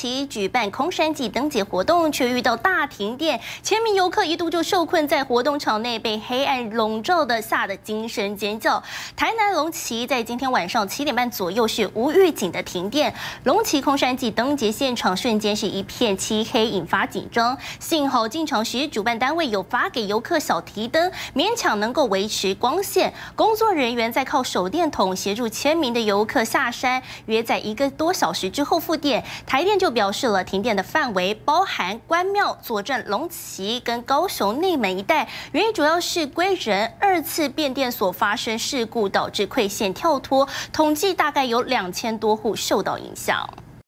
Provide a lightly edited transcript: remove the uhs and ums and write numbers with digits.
旗举办空山祭灯节活动，却遇到大停电，千名游客一度就受困在活动场内，被黑暗笼罩的，吓得惊声尖叫。台南龙旗在今天晚上7点半左右是无预警的停电，龙旗空山祭灯节现场瞬间是一片漆黑，引发紧张。幸好进场时主办单位有发给游客小提灯，勉强能够维持光线。工作人员在靠手电筒协助千名的游客下山，约在1个多小时之后复电。台电就表示了，停电的范围包含关庙、左镇、龙旗跟高雄内门一带，原因主要是归仁2次变电所发生事故导致馈线跳脱，统计大概有2000多户受到影响。